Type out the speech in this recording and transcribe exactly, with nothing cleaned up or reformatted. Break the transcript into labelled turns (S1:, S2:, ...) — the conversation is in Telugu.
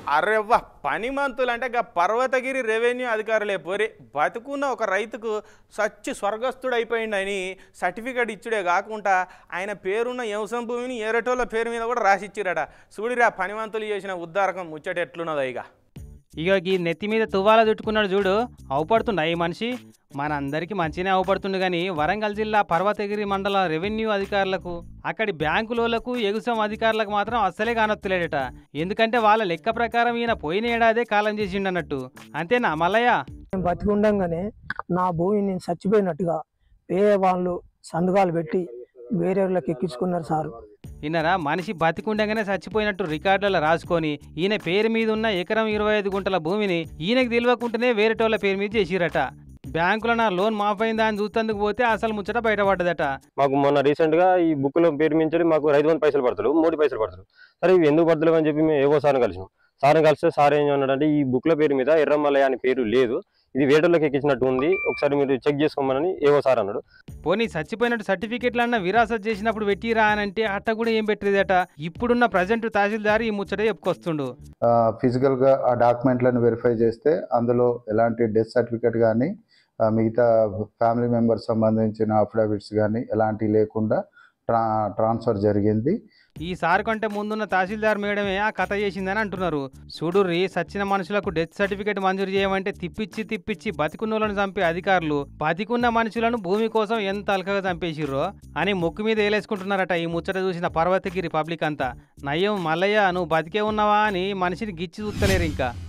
S1: అరెవ్వ పనిమంతులు అంటే గా పర్వతగిరి రెవెన్యూ అధికారులే పోరి బతుకున్న ఒక రైతుకు సచ్చి స్వర్గస్థుడు అయిపోయిండని సర్టిఫికేట్ ఇచ్చుడే కాకుండా ఆయన పేరున్న వ్యవసాయ భూమిని ఏరటోళ్ళ పేరు మీద కూడా రాసిచ్చిరట. చూడిరా పనిమంతులు చేసిన ఉద్దారకం ముచ్చట ఎట్లున్నదో. ఇక
S2: ఇక ఈ నెత్తి మీద తువ్వాల చుట్టుకున్నాడు చూడు, అవుపడుతుండ ఈ మనిషి. మనందరికీ మంచిగానే అవుపడుతుండు కానీ వరంగల్ జిల్లా పర్వతగిరి మండల రెవెన్యూ అధికారులకు అక్కడి బ్యాంకులకు ఎగుసం అధికారులకు మాత్రం అస్సలే కానొత్తలేడట. ఎందుకంటే వాళ్ళ లెక్క ప్రకారం ఈయన పోయిన ఏడాదే కాలం చేసిండన్నట్టు. అంతేనా మల్లయ్య?
S3: బతికి ఉండంగానే నా భూమి నేను చచ్చిపోయినట్టుగా వేరే వాళ్ళు సంతకాలు పెట్టి వేరే వాళ్ళకి ఎక్కించుకున్నారు సారు.
S2: ఈయనరా మనిషి బతికుండగానే చచ్చిపోయినట్టు రికార్డులలో రాసుకొని ఈయన పేరు మీద ఉన్న ఎకరం ఇరవై ఐదు గుంటల భూమిని ఈయనకు తెలియకుండానే వేరేటోళ్ళ పేరు మీద చేసిరట. బ్యాంకులో నా లోన్ మాఫ్ అయిందా అని చూస్తేందుకు పోతే అసలు ముచ్చట బయటపడ్డదట.
S4: మాకు మొన్న రీసెంట్ గా ఈ బుక్ లో పేరు మించి మాకు రైతు మంది పైసలు పడతారు, మూడు పైసలు పడతారు. సరే ఇవి ఎందుకు పడతలేవు అని చెప్పి మేము ఏవో సార్ని కలిసినాం. సార్ని కలిస్తే సార్ ఏం అన్నాడంటే ఈ బుక్ లో పేరు మీద ఎర్రమల్లయ్య అని పేరు లేదు, ఇది వేటోళ్ళకి ఎక్కించినట్టు ఉంది, ఒకసారి మీరు చెక్ చేసుకోమని ఏవో సార్ అన్నాడు.
S2: పోనీ చచ్చిపోయినట్టు సర్టిఫికెట్లు అన్న విరాసత్ చేసినప్పుడు పెట్టిరా అని అంటే అట్ట కూడా ఏం పెట్టలేదట. ఇప్పుడున్న ప్రజెంట్ తహసీల్దార్ ఈ ముచ్చట చెప్పుకొస్తుండు.
S5: ఫిజికల్ గా ఆ డాక్యుమెంట్లను వెరిఫై చేస్తే అందులో ఎలాంటి డెత్ సర్టిఫికెట్ కానీ మిగతా ఫ్యామిలీ మెంబర్స్ సంబంధించిన అఫిడవిట్స్ కానీ ఎలాంటి లేకుండా ట్రా ట్రాన్స్ఫర్ జరిగింది.
S2: ఈ సార్ కంటే ముందున్న తహసీల్దార్ మేడమే ఆ కథ చేసిందని అంటున్నారు. చూడుర్రి, సచ్చిన మనుషులకు డెత్ సర్టిఫికేట్ మంజూరు చేయమంటే తిప్పిచ్చి తిప్పిచ్చి బతికున్నోళ్ళను చంపే అధికారులు బతికున్న మనుషులను భూమి కోసం ఎంత అలకగా చంపేసిర్రో అని ముక్కు మీద వేలేసుకుంటున్నారట. ఈ ముచ్చట చూసిన పర్వతగిరి పబ్లిక్ అంతా. నయ్యం మల్లయ్య నువ్వు బతికే ఉన్నావా అని మనిషిని గిచ్చి చూస్తలేరు ఇంకా.